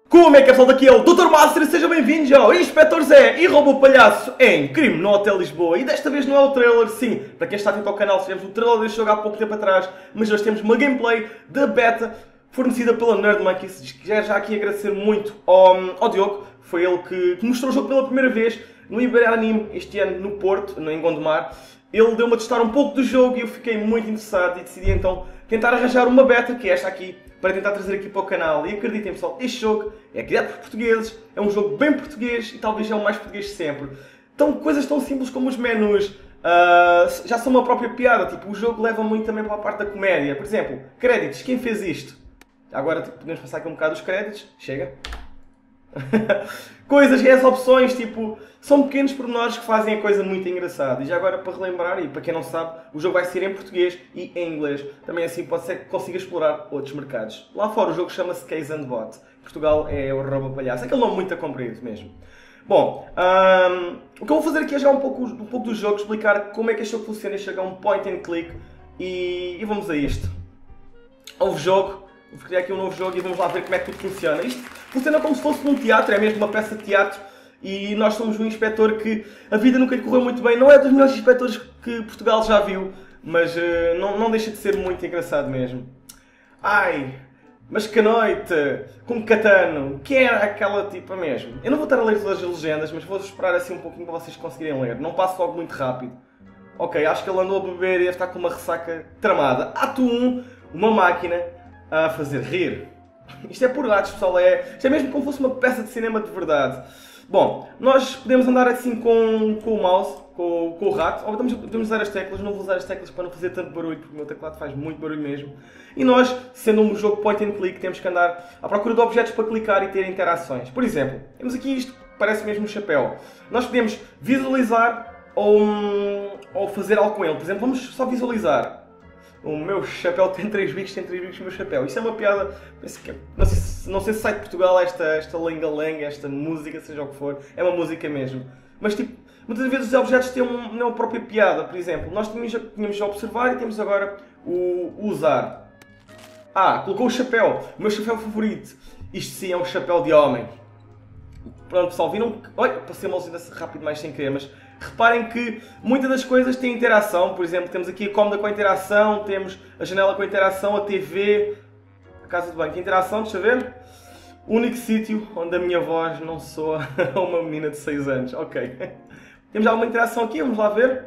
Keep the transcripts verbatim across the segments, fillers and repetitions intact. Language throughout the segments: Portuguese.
Como é que é, pessoal? Daqui é o doutor Master e sejam bem-vindos ao Inspetor Zé e Robô Palhaço em Crime no Hotel Lisboa. E desta vez não é o trailer, sim, para quem está atento ao canal, tivemos o trailer deste jogo há pouco tempo atrás, mas hoje temos uma gameplay da beta fornecida pela Nerd Monkeys. Quero já aqui agradecer muito ao, ao Diogo, foi ele que, que mostrou o jogo pela primeira vez no Iberanime este ano no Porto, no, em Gondomar. Ele deu-me a testar um pouco do jogo e eu fiquei muito interessado e decidi então tentar arranjar uma beta, que é esta aqui, para tentar trazer aqui para o canal. E acreditem, pessoal, este jogo é criado por portugueses, é um jogo bem português e talvez é o mais português de sempre. Então, coisas tão simples como os menus uh, já são uma própria piada. Tipo, o jogo leva muito também para a parte da comédia. Por exemplo, créditos. Quem fez isto? Agora tipo, podemos passar aqui um bocado os créditos. Chega. Coisas e as opções, tipo, são pequenos pormenores que fazem a coisa muito engraçada. E já agora, para relembrar, e para quem não sabe, o jogo vai ser em português e em inglês. Também assim pode ser que consiga explorar outros mercados. Lá fora o jogo chama-se Case and Bot. Portugal é o Robô Palhaço. Aquele nome muito a comprido mesmo. Bom, um, o que eu vou fazer aqui é jogar um pouco, um pouco do jogo, explicar como é que este jogo funciona e chegar a um point and click. E, e vamos a isto. Houve jogo. Vou criar aqui um novo jogo e vamos lá ver como é que tudo funciona. Isto funciona como se fosse num teatro, é mesmo uma peça de teatro. E nós somos um inspetor que a vida nunca lhe correu muito bem. Não é dos melhores inspetores que Portugal já viu, mas uh, não, não deixa de ser muito engraçado mesmo. Ai, mas que noite, com Catano, que era aquela tipa mesmo. Eu não vou estar a ler todas as legendas, mas vou esperar assim um pouquinho para vocês conseguirem ler. Não passo logo muito rápido. Ok, acho que ele andou a beber e deve estar com uma ressaca tramada. Ato um, uma máquina a fazer rir. Isto é por gatos, pessoal. É, isto é mesmo como se fosse uma peça de cinema de verdade. Bom, nós podemos andar assim com, com o mouse, com, com o rato, ou podemos, podemos usar as teclas. Não vou usar as teclas para não fazer tanto barulho, porque o meu teclado faz muito barulho mesmo. E nós, sendo um jogo point and click, temos que andar à procura de objetos para clicar e ter interações. Por exemplo, temos aqui isto que parece mesmo um chapéu. Nós podemos visualizar ou, ou fazer algo com ele. Por exemplo, vamos só visualizar. O meu chapéu tem três bicos, tem três bicos no meu chapéu. Isso é uma piada, penso que é, não, sei se, não sei se sai de Portugal esta, esta lenga-lenga, esta música, seja o que for. É uma música mesmo. Mas tipo, muitas vezes os objetos têm um, uma própria piada. Por exemplo, nós tínhamos, tínhamos observar e temos agora o, o usar. Ah, colocou o chapéu. O meu chapéu favorito. Isto sim é um chapéu de homem. Pronto, pessoal, viram que... Olha, passei uma luz rápido mais sem querer, mas... Reparem que muitas das coisas têm interação. Por exemplo, temos aqui a cómoda com a interação, temos a janela com a interação, a T V, a casa de banho com a interação, deixa ver? O único sítio onde a minha voz não soa a uma menina de seis anos. Ok. Temos alguma interação aqui, vamos lá ver.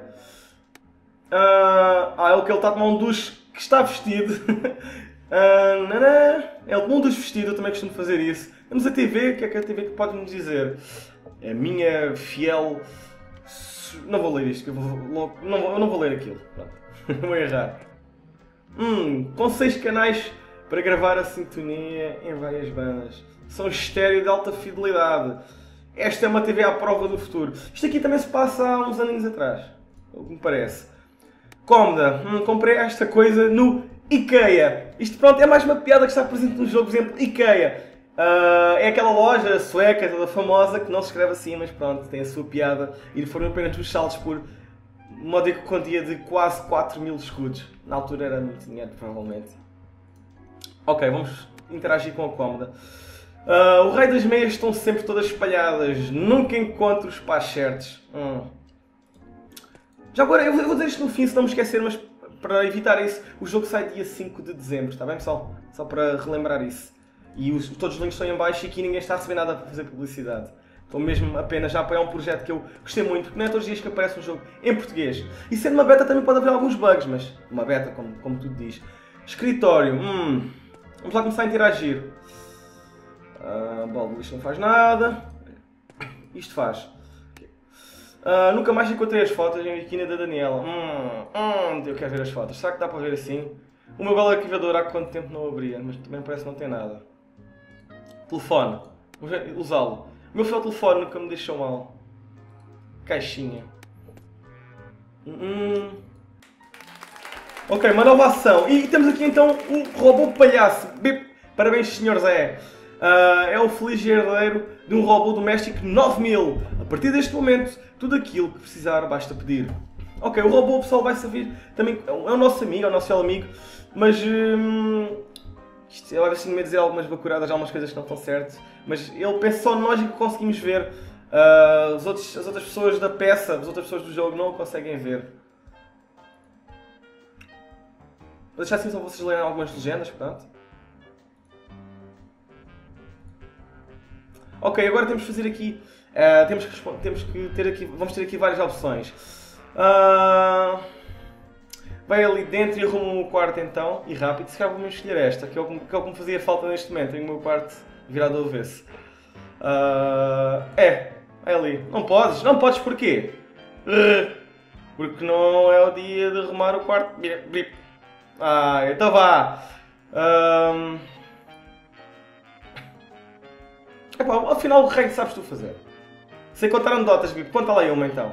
Uh, ah, é o que ele está a tomar um duche que está vestido. uh, nanã. Ele tomou um duche vestido, eu também costumo fazer isso. Temos a T V, o que é que a T V pode nos dizer? É a minha fiel... Não vou ler isto, eu, vou, logo, não, eu não vou ler aquilo. Pronto. Vou errar. Hum, com seis canais para gravar a sintonia em várias bandas. São estéreo de alta fidelidade. Esta é uma T V à prova do futuro. Isto aqui também se passa há uns aninhos atrás. O que me parece. Cómoda. Hum, comprei esta coisa no IKEA. Isto pronto é mais uma piada que está presente no jogo. Por exemplo, IKEA. Uh, é aquela loja sueca, toda famosa, que não se escreve assim, mas pronto, tem a sua piada. E foram apenas os saldos por módico quantia de quase quatro mil escudos. Na altura era muito dinheiro, provavelmente. Ok, vamos interagir com a cómoda. Uh, o rei das meias estão sempre todas espalhadas. Nunca encontro os pás certos. Hum. Já agora, eu vou dizer isto no fim, se não me esquecer, mas para evitar isso, o jogo sai dia cinco de dezembro, está bem, pessoal? Só para relembrar isso. E os, todos os links estão em baixo e aqui ninguém está a receber nada para fazer publicidade. Estou mesmo apenas a apoiar um projeto que eu gostei muito, porque não é todos os dias que aparece um jogo em português. E sendo uma beta também pode haver alguns bugs, mas uma beta, como, como tudo diz. Escritório, hum, vamos lá começar a interagir. Uh, bola de lixo não faz nada. Isto faz. Uh, nunca mais encontrei as fotos em biquíni da Daniela. Hum, hum, eu quero ver as fotos. Será que dá para ver assim? O meu belo arquivador há quanto tempo não abria, mas também parece que não tem nada. Telefone. Vamos usá-lo. O meu fiel telefone nunca me deixou mal. Caixinha. Hum. Ok, uma nova ação. E temos aqui então o robô palhaço. Bip. Parabéns, senhor Zé. Uh, é o feliz herdeiro de um robô doméstico nove mil. A partir deste momento, tudo aquilo que precisar basta pedir. Ok, o robô, pessoal, vai servir também... É o nosso amigo, é o nosso fiel amigo. Mas... Hum, Isto, eu às vezes tenho medo de dizer algumas bacuradas, algumas coisas que não estão certas, mas ele pensa só nós e que conseguimos ver. Uh, os outros, as outras pessoas da peça, as outras pessoas do jogo não o conseguem ver. Vou deixar assim só vocês lerem algumas legendas, pronto. Ok, agora temos que fazer aqui, uh, temos, que temos que ter aqui, vamos ter aqui várias opções. Uh, vai ali dentro e arruma o quarto então, e rápido, se calhar vamos escolher esta, que é, o que, que é o que me fazia falta neste momento, tenho o meu quarto virado ao avesso. Uh, é, é ali, não podes, não podes porquê? Uh, porque não é o dia de arrumar o quarto. Ah, então vá. Um... Epá, afinal o rei sabes tu fazer. Sei contar anedotas, Bibi. Conta lá uma então.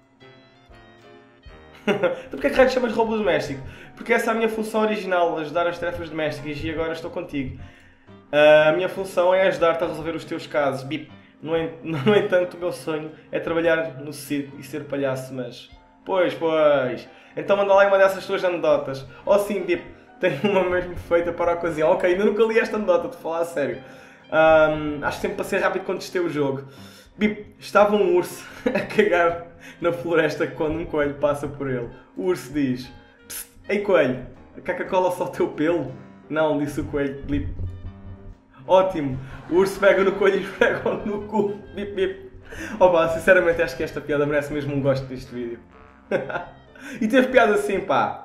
Então porquê que raio te chamas roubo doméstico? Porque essa é a minha função original, ajudar as tarefas domésticas, e agora estou contigo. A minha função é ajudar-te a resolver os teus casos, Bip. No, no entanto, o meu sonho é trabalhar no circo e ser palhaço, mas... Pois, pois. Então manda lá uma dessas tuas anedotas. Oh sim, Bip, tenho uma mesmo feita para a ocasião. Ok, ainda nunca li esta anedota, te falar a sério. Um, acho que sempre passei rápido quando testei o jogo. Bip, estava um urso a cagar na floresta quando um coelho passa por ele. O urso diz: Psst, ei coelho, a Coca-Cola só o teu pelo? Não, disse o coelho. Bip. Ótimo, o urso pega no coelho e esfrega no cu. Bip, bip. Opa, sinceramente acho que esta piada merece mesmo um gosto deste vídeo. E teve piada assim, pá.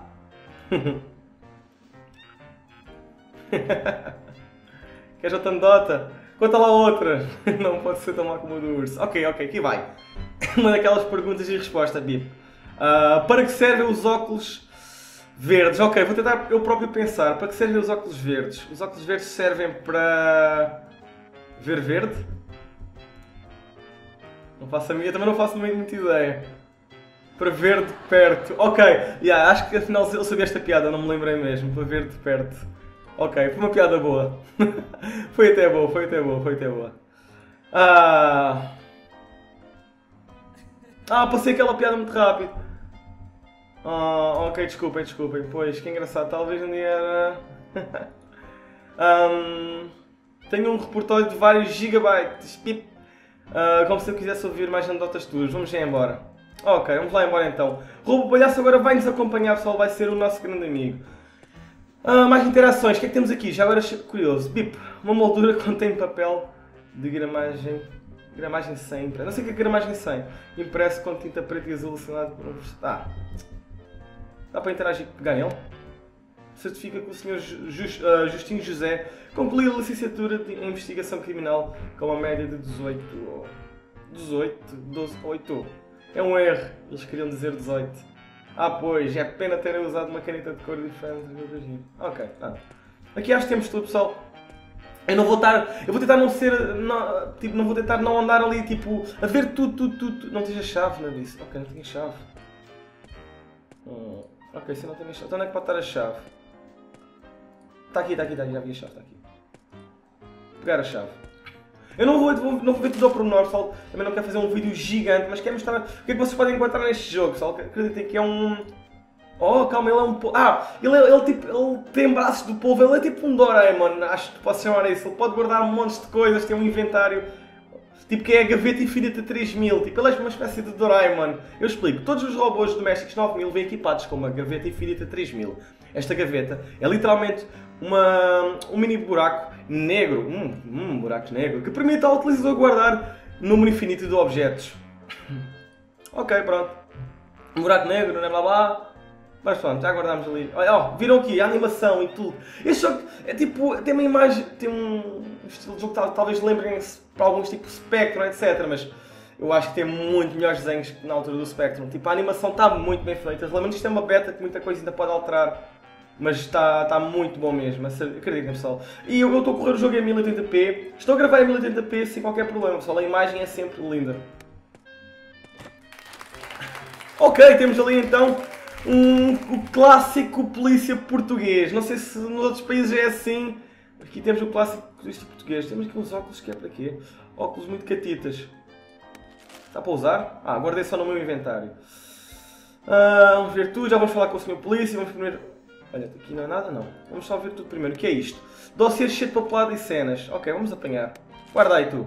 Queres outra anedota? Conta lá outra. Não pode ser tão mal como a do urso. Ok, ok, aqui vai. Uma daquelas perguntas e resposta, Bip. Uh, para que servem os óculos verdes? Ok, vou tentar eu próprio pensar. Para que servem os óculos verdes? Os óculos verdes servem para... ver verde? Não faço a minha, eu também não faço muita ideia. Para ver de perto. Ok, yeah, acho que afinal eu sabia esta piada, não me lembrei mesmo. Para ver de perto. Ok, foi uma piada boa. Foi até boa, foi até boa, foi até boa. Ah, ah passei aquela piada muito rápido. Ah, ok, desculpem, desculpem. Pois, que engraçado, talvez um dia era... um, tenho um repertório de vários gigabytes. Pip. Uh, como se eu quisesse ouvir mais anedotas tuas. Vamos já embora. Ok, vamos lá embora então. Roubo Palhaço agora vai nos acompanhar, pessoal. Vai ser o nosso grande amigo. Uh, mais interações. O que é que temos aqui? Já agora curioso. Bip. Uma moldura contém papel de gramagem... Gramagem cem. Não sei o que é gramagem cem. Impresso com tinta preta e azul assinado por um... Ah. Dá para interagir e pegar nele? Certifica que o senhor Just, uh, Justinho José concluiu a licenciatura de, em investigação criminal com uma média de dezoito... dezoito? doze, oito. É um erro. Eles queriam dizer dezoito. Ah, pois. É pena terem usado uma caneta de cor diferente. Ok, ah. Aqui acho que temos tudo, pessoal. Eu não vou estar... Eu vou tentar não ser... Não, tipo, não vou tentar não andar ali, tipo... A ver tudo, tudo, tudo. tudo. Não tens a chave, não é disso? Ok, não tenho a chave. Hum, ok, se não tenho a chave... Então onde é que pode estar a chave? Está aqui, está aqui, está aqui. Já vi a chave, está aqui. Pegar a chave. Eu não vou, vou, não vou ver tudo ao pormenor, pessoal. Também não quero fazer um vídeo gigante, mas quero mostrar o que é que vocês podem encontrar neste jogo, pessoal. Acreditem que é um... Oh, calma, ele é um polvo. Ah, ele, ele, tipo, ele tem braços do polvo, ele é tipo um Doraemon, acho que posso chamar isso. Ele pode guardar montes de coisas, tem um inventário. Tipo que é a gaveta infinita três mil, tipo ele é uma espécie de Doraemon. Eu explico, todos os robôs domésticos nove mil vêm equipados com uma gaveta infinita três mil. Esta gaveta é literalmente uma, um mini buraco negro, hum, hum, buraco negro, que permite ao utilizador guardar número infinito de objetos. Ok, pronto. Um buraco negro, blá blá blá. Mas pronto, já guardámos ali. Oh, viram aqui a animação e tudo. Este jogo é tipo, tem uma imagem, tem um estilo de jogo que talvez lembrem-se para alguns tipo Spectrum, etcétera. Mas eu acho que tem muito melhores desenhos que na altura do Spectrum. Tipo, a animação está muito bem feita. Lembrando que isto é uma beta que muita coisa ainda pode alterar. Mas está, está muito bom mesmo, acreditem, pessoal. E eu, eu estou a correr o jogo em mil e oitenta p. Estou a gravar em mil e oitenta p sem qualquer problema, pessoal. A imagem é sempre linda. Ok, temos ali então um, o clássico polícia português. Não sei se nos outros países é assim. Aqui temos o clássico polícia português. Temos aqui uns óculos que é para quê? Óculos muito catitas. Está para usar? Ah, guardei só no meu inventário. Ah, vamos ver tudo. Já vamos falar com o senhor polícia. Vamos primeiro... Olha, aqui não é nada, não. Vamos só ver tudo primeiro. O que é isto? Dossiê cheio de papelada e cenas. Ok, vamos apanhar. Guarda aí tu.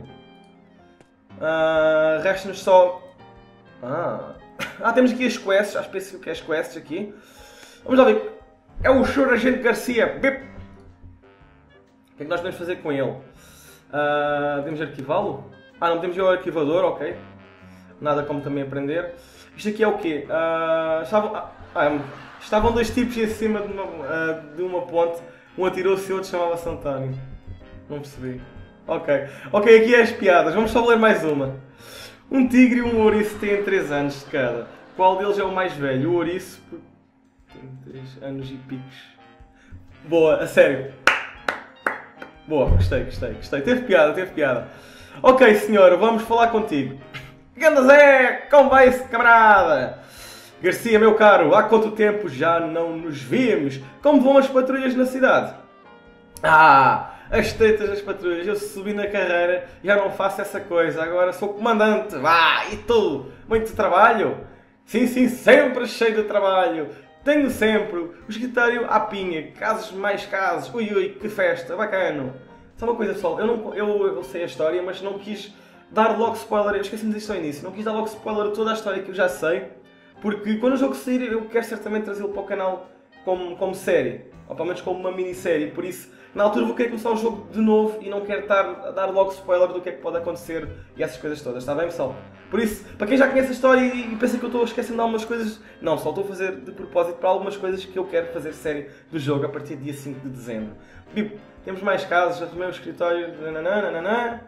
Uh, Resta-nos só... Ah. ah, temos aqui as quests. Acho que penso que é as quests aqui. Vamos lá ver. É o senhor Agente Garcia. Bip. O que é que nós podemos fazer com ele? Uh, podemos arquivá-lo? Ah, não podemos ir ao arquivador, ok. Nada como também aprender. Isto aqui é o quê? Uh, estavam, ah, estavam dois tipos em cima de uma, uh, de uma ponte. Um atirou-se e o outro chamava-se António. Não percebi. Ok. Ok, aqui é as piadas. Vamos só ler mais uma. Um tigre e um ouriço têm três anos de cada. Qual deles é o mais velho? O ouriço tem três anos e picos. Boa, a sério. Boa, gostei, gostei, gostei. Teve piada, teve piada. Ok, senhora, vamos falar contigo. Ganda Zé, como vai esse camarada? Garcia, meu caro, há quanto tempo já não nos vimos? Como vão as patrulhas na cidade? Ah, as tretas das patrulhas. Eu subi na carreira e já não faço essa coisa. Agora sou comandante. Vá, e tu? Muito trabalho? Sim, sim, sempre cheio de trabalho. Tenho sempre o escritório à pinha, casos mais casos, ui ui, que festa, bacana. Só uma coisa pessoal, eu, não, eu, eu sei a história, mas não quis dar logo spoiler, eu esqueci-me disto ao início, não quis dar logo spoiler de toda a história que eu já sei, porque quando o jogo sair eu quero certamente trazê-lo para o canal como, como série, ou pelo menos como uma minissérie, por isso na altura vou querer começar o jogo de novo e não quero estar a dar logo spoiler do que é que pode acontecer e essas coisas todas, está bem pessoal? Por isso, para quem já conhece a história e pensa que eu estou esquecendo de algumas coisas, não, só estou a fazer de propósito para algumas coisas que eu quero fazer série do jogo a partir do dia cinco de dezembro. Bibo, temos mais casos, arrumei o escritório, nananã, nananã.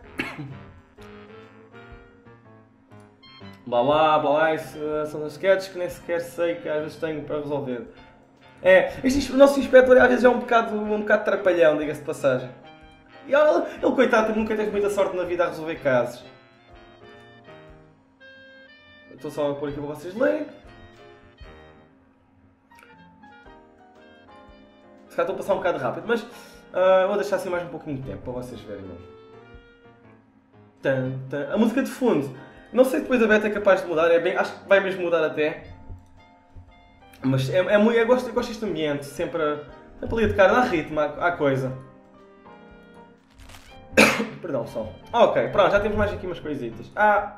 Blá blá, blá blá, isso são as sketches que nem sequer sei que às vezes tenho para resolver. É, este, o nosso inspetor às vezes é um bocado, um bocado trapalhão, diga-se de passagem. E ele, ele, coitado, nunca teve muita sorte na vida a resolver casos. Estou só a pôr aqui para vocês lerem. Se calhar estou a passar um bocado rápido, mas uh, vou deixar assim mais um pouquinho de tempo para vocês verem. Tan, tan. A música de fundo, não sei se depois a beta é capaz de mudar, é bem, acho que vai mesmo mudar até. Mas é, é muito, eu gosto, eu gosto deste ambiente, sempre, a, sempre ali a tocar, dá ritmo à, à coisa. Perdão, só. Ok, pronto, já temos mais aqui umas coisitas. Ah!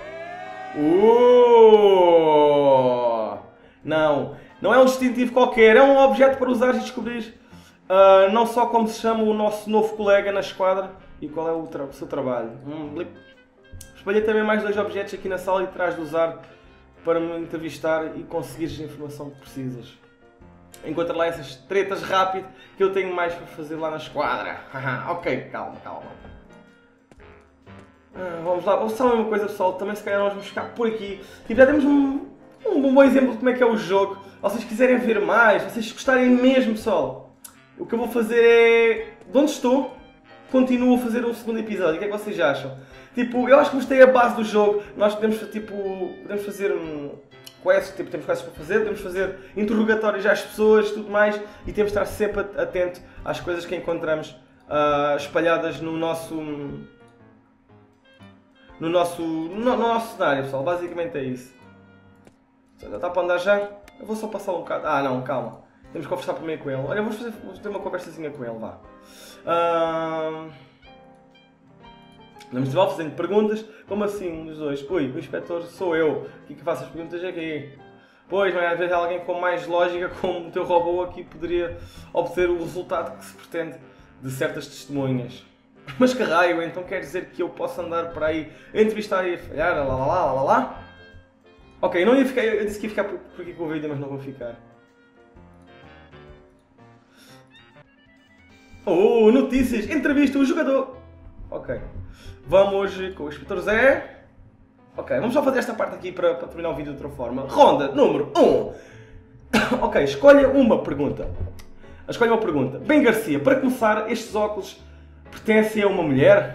Uh! Não, não é um distintivo qualquer, é um objeto para usar e descobrir uh, não só como se chama o nosso novo colega na esquadra e qual é o, tra o seu trabalho. Hum, Espalhei também mais dois objetos aqui na sala e terás de usar para me entrevistar e conseguires a informação que precisas. Encontra lá essas tretas rápido que eu tenho mais para fazer lá na esquadra. Ok, calma, calma. Ah, vamos lá, só uma coisa pessoal, também se calhar nós vamos ficar por aqui. Tipo, já temos um, um bom exemplo de como é que é o jogo. Se vocês quiserem ver mais, se vocês gostarem mesmo pessoal, o que eu vou fazer é... De onde estou, continuo a fazer um segundo episódio. O que é que vocês acham? Tipo, eu acho que gostei a base do jogo. Nós podemos, tipo, podemos fazer um quests, tipo, temos quests para fazer, podemos fazer interrogatórios às pessoas e tudo mais. E temos de estar sempre atento às coisas que encontramos uh, espalhadas no nosso... No nosso, no, no nosso cenário, pessoal. Basicamente é isso. Já está para andar já? Eu vou só passar um bocado. Ah, não, calma. Temos que conversar primeiro com ele. Olha, vamos, fazer, vamos ter uma conversazinha com ele, vá. Uh... Vamos estiver fazendo perguntas. Como assim, os dois? Ui, o inspetor sou eu. Aqui que faço as perguntas aqui. Pois, mas às vezes alguém com mais lógica, como o teu robô aqui, poderia obter o resultado que se pretende de certas testemunhas. Mas que raio, então quer dizer que eu posso andar por aí a entrevistar e a falhar, lá lá lá lá lá? Ok, não ia ficar, eu disse que ia ficar por, por aqui com o vídeo, mas não vou ficar. Oh, notícias! Entrevista o jogador! Ok. Vamos com o inspetor Zé. Ok, vamos só fazer esta parte aqui para, para terminar o vídeo de outra forma. Ronda número um. Ok, escolha uma pergunta. Escolha uma pergunta. Bem, Garcia, para começar, estes óculos pertencem a uma mulher?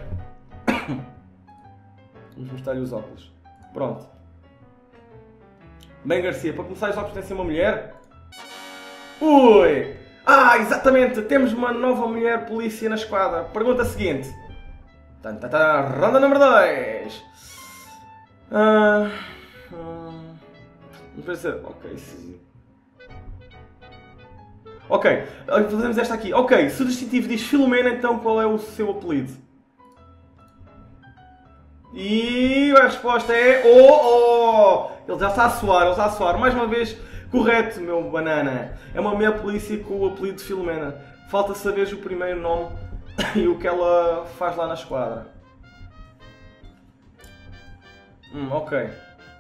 Vamos mostrar-lhe os óculos. Pronto. Bem, Garcia, para começar, estes óculos pertencem a uma mulher? Ui! Ah, exatamente! Temos uma nova mulher polícia na esquadra. Pergunta seguinte. Tan, tan, tan, ronda número dois. Ah, ah, não precisa. Ok, sim. Ok, fazemos esta aqui. Ok, se o distintivo diz Filomena, então qual é o seu apelido? E a resposta é... Oh, oh! Ele já está a suar, ele está a suar. Mais uma vez, correto, meu banana. É uma mulher polícia com o apelido de Filomena. Falta saberes o primeiro nome e o que ela faz lá na esquadra. Hum, ok.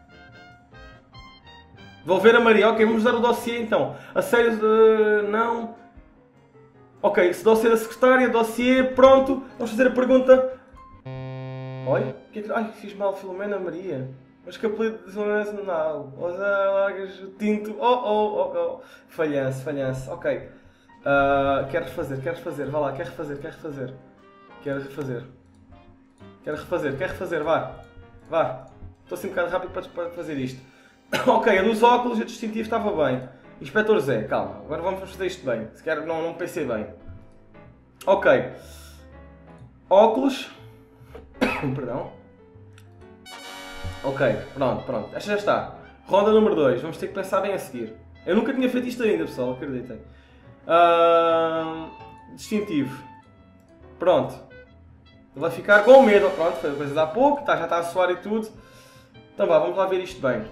Vou ver a Maria. Ok, vamos dar o dossiê então. A sério, uh, não. Ok, se dossiê da secretária, dossiê, pronto. Vamos fazer a pergunta. Oi? Que é que... Ai, fiz mal, Filomena Maria. Mas que apelido de Filomena não. Largas tinto. Oh, oh, oh, oh. Falhanço, falhanço. Ok. Uh, quero refazer, quero refazer. Vá lá, quero refazer, quero refazer. Quero refazer. Quero refazer, quero refazer, vá. Vá. Estou assim um bocado rápido para fazer isto. Ok, a dos óculos e o distintivo estava bem. Inspetor Zé, calma, agora vamos fazer isto bem. Se calhar não, não pensei bem. Ok. Óculos. Perdão. Ok, pronto, pronto. Esta já está. Ronda número dois. Vamos ter que pensar bem a seguir. Eu nunca tinha feito isto ainda, pessoal, acreditem. Uh... Distintivo. Pronto. Ele vai ficar com medo. Pronto, foi a coisa de há pouco. Tá, já está a suar e tudo. Então vá, vamos lá ver isto bem.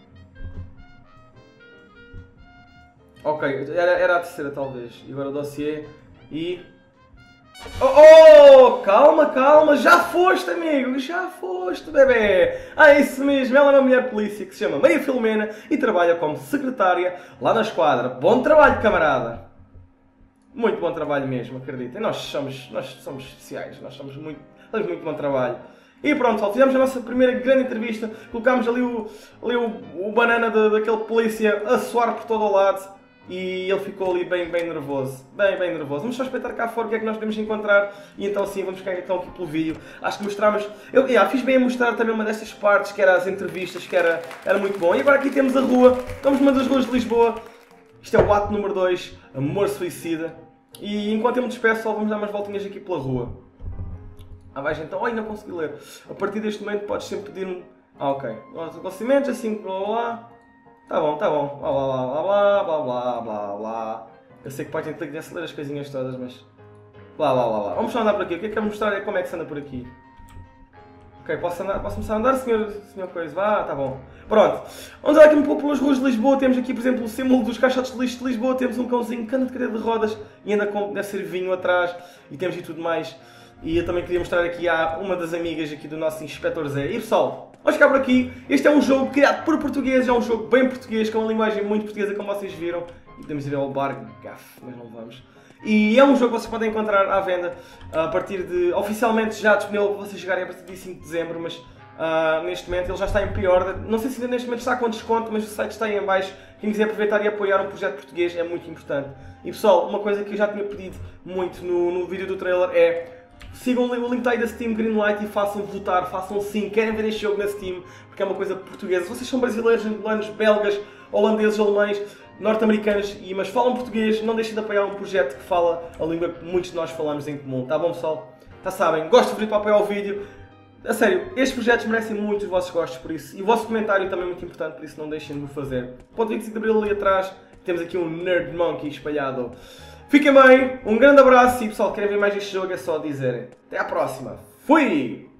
Ok, era, era a terceira talvez. E agora o dossiê e... Oh, oh, calma, calma, já foste, amigo, já foste, bebê. Ah, é isso mesmo, ela é uma mulher polícia que se chama Maria Filomena e trabalha como secretária lá na esquadra. Bom trabalho, camarada. Muito bom trabalho mesmo, acreditem. Nós somos, nós somos especiais, nós somos muito, temos muito bom trabalho. E pronto, pessoal, fizemos a nossa primeira grande entrevista, colocámos ali o, ali o, o banana de, daquele polícia a suar por todo o lado. E ele ficou ali bem, bem nervoso. Bem, bem nervoso. Vamos só espreitar cá fora o que é que nós podemos encontrar. E então sim, vamos ficar então aqui pelo vídeo. Acho que mostramos... Eu yeah, fiz bem a mostrar também uma destas partes, que era as entrevistas, que era, era muito bom. E agora aqui temos a rua. Estamos numa das ruas de Lisboa. Isto é o ato número dois, Amor Suicida. E enquanto eu me despeço, só vamos dar umas voltinhas aqui pela rua. Ah, vais então... Ai, não consegui ler. A partir deste momento podes sempre pedir-me... Ah, ok. Os acontecimentos, assim, blá blá blá. Tá bom, tá bom. Blá blá blá blá blá blá blá blá. Eu sei que pode ter que ler as coisinhas todas, mas... Blá blá blá blá. Vamos só andar por aqui. O que é que quero mostrar é como é que se anda por aqui. Ok, posso, andar, posso começar a andar, senhor, senhor coisa? Vá, tá bom. Pronto. Vamos andar aqui um pouco pelas ruas de Lisboa. Temos aqui, por exemplo, o símbolo dos caixotes de lixo de Lisboa. Temos um cãozinho que anda de cadeira de rodas e anda com, deve ser vinho atrás. E temos aqui tudo mais. E eu também queria mostrar aqui a uma das amigas aqui do nosso Inspetor Zé. E pessoal, vamos ficar por aqui. Este é um jogo criado por portugueses, é um jogo bem português, com uma linguagem muito portuguesa, como vocês viram. E podemos ir ao bar, gaf, mas não vamos. E é um jogo que vocês podem encontrar à venda a partir de... Oficialmente já disponível para vocês chegarem a partir de dia cinco de dezembro, mas uh, neste momento ele já está em pre-order. Não sei se ainda neste momento está com desconto, mas o site está aí em baixo. Quem quiser aproveitar e apoiar um projeto português é muito importante. E pessoal, uma coisa que eu já tinha pedido muito no, no vídeo do trailer é... Sigam o link aí da Steam Greenlight e façam votar, façam sim, querem ver este jogo na Steam, porque é uma coisa portuguesa. Vocês são brasileiros, angolanos, belgas, holandeses, alemães, norte-americanos, mas falam português, não deixem de apoiar um projeto que fala a língua que muitos de nós falamos em comum. Tá bom, pessoal? Já sabem, gosto de vir para apoiar o vídeo. A sério, estes projetos merecem muito os vossos gostos, por isso. E o vosso comentário também é muito importante, por isso não deixem de o fazer. Ponto vinte e cinco de Abril ali atrás, temos aqui um Nerd Monkey espalhado. Fiquem bem, um grande abraço e pessoal, querem ver mais este jogo é só dizerem. Até à próxima. Fui!